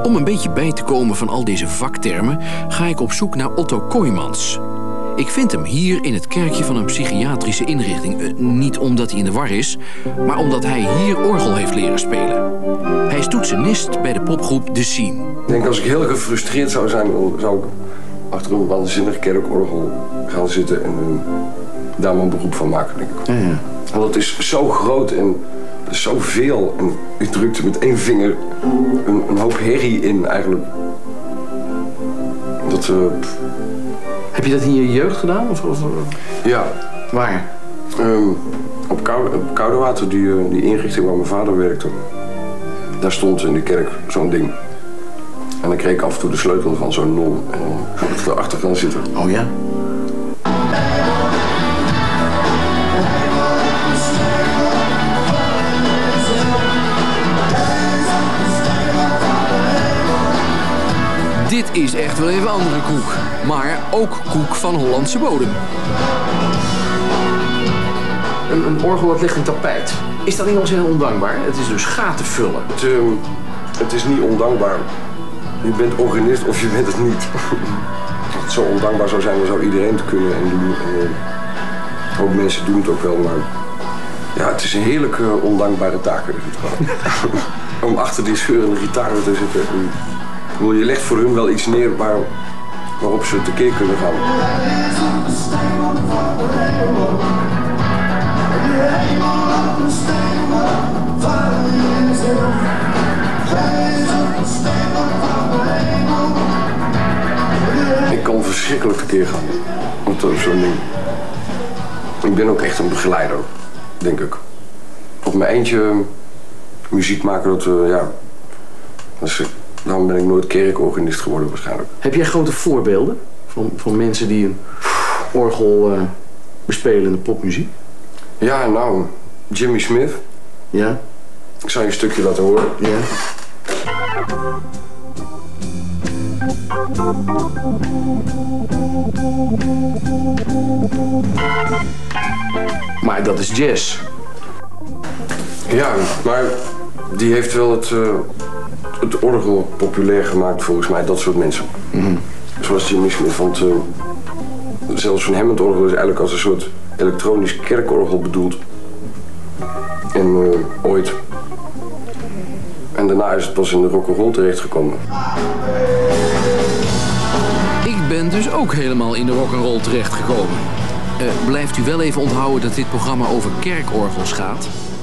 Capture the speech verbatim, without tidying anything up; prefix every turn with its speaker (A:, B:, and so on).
A: Om een beetje bij te komen van al deze vaktermen ga ik op zoek naar Otto Kooijmans. Ik vind hem hier in het kerkje van een psychiatrische inrichting. Uh, niet omdat hij in de war is, maar omdat hij hier orgel heeft leren spelen. Hij is toetsenist bij de popgroep The Scene.
B: Ik denk als ik heel gefrustreerd zou zijn, dan zou ik achter een waanzinnig kerkorgel gaan zitten en uh, daar mijn beroep van maken, denk ik.
A: Ja, ja.
B: Want het is zo groot en er is zoveel. En ik drukte met één vinger een, een hoop herrie in, eigenlijk. Dat, uh,
C: Heb je dat in je jeugd gedaan? Of, of...
B: Ja.
C: Waar?
B: Um, op, Koude, op Koudewater, die, uh, die inrichting waar mijn vader werkte. Daar stond in de kerk zo'n ding. En dan kreeg ik af en toe de sleutel van zo'n non. En dan zou ik erachter gaan zitten.
C: Oh ja?
A: Dit is echt wel even andere koek. Maar ook koek van Hollandse bodem.
C: Een, een orgel dat ligt in tapijt. Is dat niet ons heel ondankbaar? Het is dus gaten vullen.
B: Het, uh, het is niet ondankbaar. Je bent organist of je bent het niet. Als het zo ondankbaar zou zijn, dan zou iedereen het kunnen en doen. En, uh, ook mensen doen het ook wel, maar ja, het is een heerlijke uh, ondankbare taak. Is het gewoon. Om achter die scheurende gitaren te zitten. En, je legt voor hun wel iets neer waar, waarop ze tekeer kunnen gaan. Ik kan verschrikkelijk tekeer gaan met zo'n ding. Ik ben ook echt een begeleider, denk ik. Op mijn eentje muziek maken, dat, uh, ja, dat is, daarom ben ik nooit kerkorganist geworden waarschijnlijk.
C: Heb jij grote voorbeelden van, van mensen die een orgel uh, bespelen in de popmuziek?
B: Ja, nou, Jimmy Smith.
C: Ja.
B: Ik zal je een stukje laten horen.
C: Ja. Maar dat is jazz.
B: Ja, maar die heeft wel het, uh, het orgel populair gemaakt volgens mij, dat soort mensen.
C: Mm-hmm.
B: Zoals Jimmy Smith, want uh, zelfs van Hammond-orgel is eigenlijk als een soort elektronisch kerkorgel bedoeld. En uh, ooit. En daarna is het pas in de rock'n'roll terechtgekomen.
A: Ik ben dus ook helemaal in de rock'n'roll terechtgekomen. Uh, blijft u wel even onthouden dat dit programma over kerkorgels gaat?